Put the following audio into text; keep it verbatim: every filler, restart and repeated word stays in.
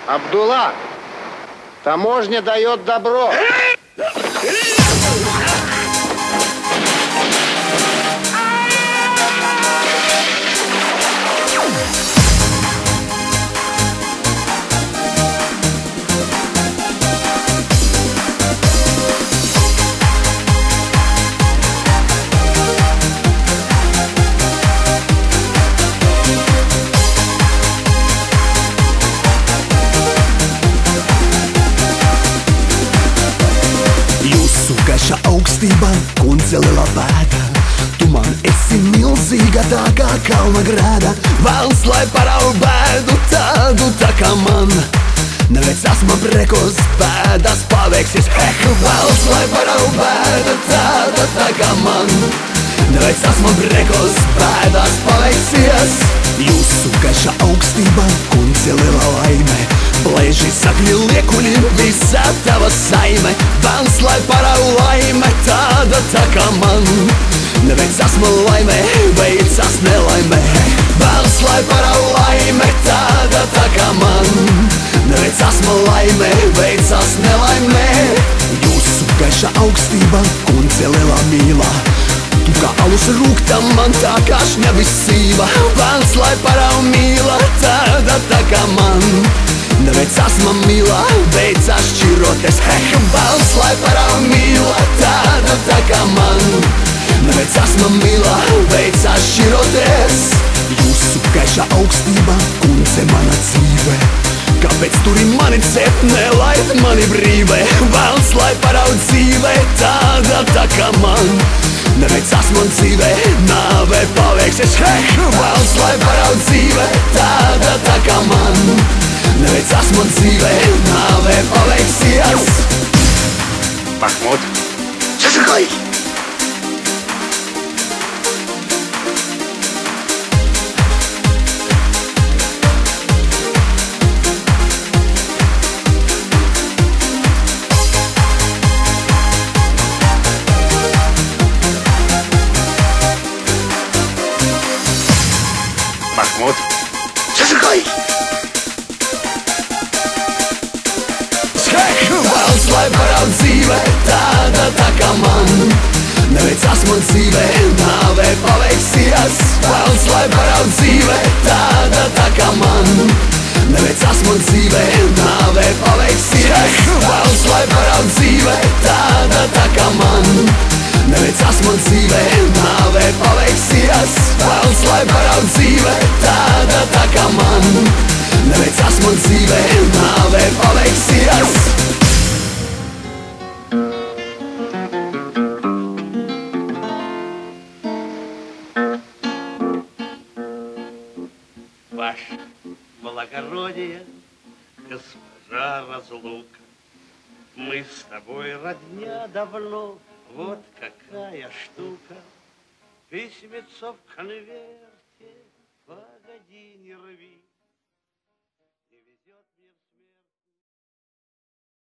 Абдулла, таможня дает добро. Gaiša augstībā, kundze lielā pēta. Tu man esi milzīga tā kā kalna grēda. Vēls, lai paraugu bēdu tādu tā kā man. Neveicās man prekos, bēdas paveiksies. Hek, vēls, lai paraugu bēdu tādu tā kā man. Neveicās man prekos, bēdas paveiksies. Jūsu gaiša augstībā, kundze lielā laime. Plēži sakļi liekuļi, visa tava saime. Vēls, lai paraugu laime, tāda tā kā man. Neveicās man laime, veicās nelaime. Vēls, lai paraugu laime, tāda tā kā man. Neveicās man laime, veicās nelaime. Jūsu gaiša augstībā, kundze lielā mīlā. Tu kā alus rūkta man tā kā šņabis sīva. Vēls, lai paraugu mīla, tāda tā kā man. Neveicās man mīlā, veicās šķiroties. Hek, vēls, lai paraugu mīla, tāda tā kā man. Neveicās man mīlā, veicās šķiroties. Jūsu gaiša augstībā, kundze mana dzīve. Kāpēc turi mani ciet, nelaid mani brīvē? Vēls, lai paraugu dzīvē, tāda tā kā man. Neveicās man dzīvē, nāve paveiksies. Hek, vēls, lai paraugu dzīvē, tāda tā kā man. Neveicās man dzīvē, nāve paveiksies. Mahmud, Zazakaj! Mahmud, Zazakaj! Vēls, lai paraugu dzīvē, tāda tā kā man. Neveicās man dzīvē, nāve paveiksies. Vēls, lai paraugu dzīvē, tāda tā kā man. Neveicās man dzīvē, nāve paveiksies. Vēls, lai paraugu dzīvē, tāda tā kā man. Neveicās man dzīvē, nāve paveiksies. Vēls, lai paraugu dzīvē, tāda tā kā man. Neveicās man dzīvē, nāve paveiksies. Ваше благородие, госпожа Разлука, мы с тобой родня давно, вот какая штука. Письмецо в конверте, погоди, не рви.